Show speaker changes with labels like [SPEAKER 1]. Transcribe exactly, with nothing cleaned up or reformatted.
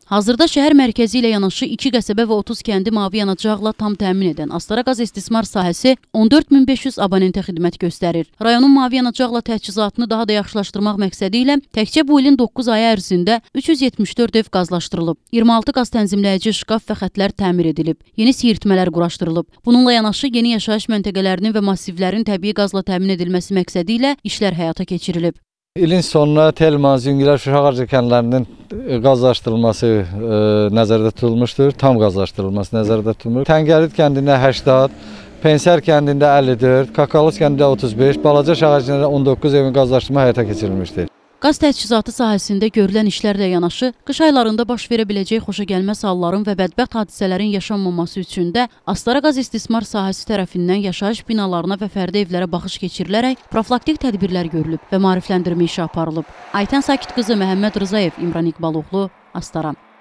[SPEAKER 1] Hazırda şəhər mərkəzi ilə yanaşı iki qəsəbə və otuz kəndi mavi yanacaqla tam təmin edən Astara qaz istismar sahəsi on dörd min beş yüz abonentə xidmət göstərir. Rayonun mavi yanacaqla təchizatını daha da yaxşılaşdırmaq məqsədi ilə təkcə bu ilin doqquz ayı ərzində üç yüz yetmiş dörd ev qazlaşdırılıb. iyirmi altı qaz tənzimləyici şkaf və xətlər təmir edilib. Yeni siyirtmələr quraşdırılıb. Bununla yanaşı yeni yaşayış məntəqələrinin və massivlərin təbii qazla təmin edilməsi məqsədi ilə işlər həyata keçirilib.
[SPEAKER 2] İlin sonuna Telman, Züngülər, Şuşağarcı kəndlərinin qazlaşdırılması e, nəzərdə tutulmuşdur. Tam qazlaşdırılması nəzərdə tutulmuşdur. Təngəlit kəndində səksən, Pensər kəndində əlli dörd, Kakalos kəndində otuz beş, Balaca Şağacında on doqquz evin qazlaşdırma həyata keçirilmişdir.
[SPEAKER 1] Qaz təchizatı sahəsində görülən işlərlə yanaşı, qış aylarında baş verə biləcək xoşagəlməz halların və bədbəxt hadisələrin yaşanmaması üçün də Astara qaz istismar sahəsi tərəfindən yaşayış binalarına və fərdi evlərə baxış keçirilərək profilaktik tədbirlər görülüb və maarifləndirmə işi aparılıb. Aytən Sakit qızı Məhəmməd Rızayev, İmran İqbaloğlu, Astara.